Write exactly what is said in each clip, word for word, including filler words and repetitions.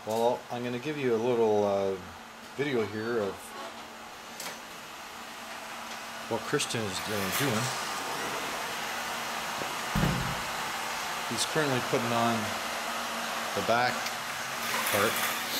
Well, I'm going to give you a little uh, video here of what Christian is uh, doing. He's currently putting on the back part.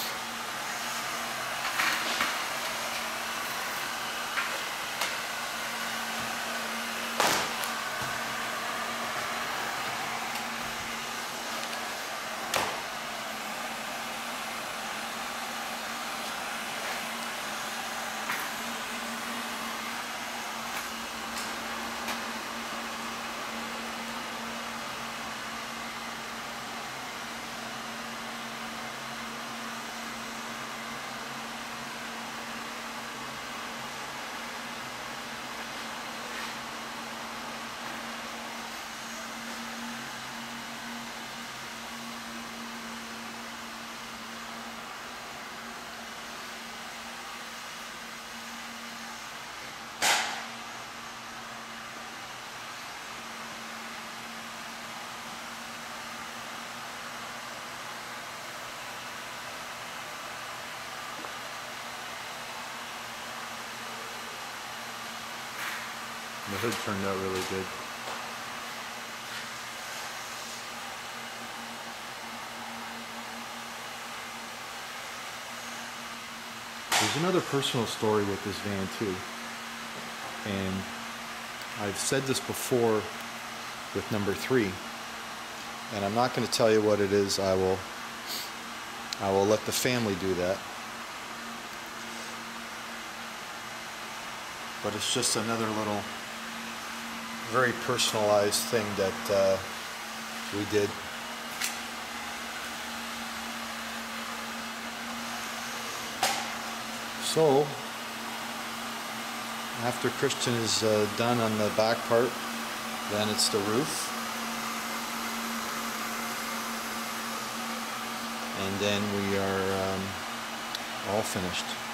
The hood turned out really good. There's another personal story with this van too, and I've said this before with number three, and I'm not going to tell you what it is. I will I will let the family do that, but it's just another little very personalized thing that uh, we did. So after Christian is uh, done on the back part, then it's the roof, and then we are um, all finished.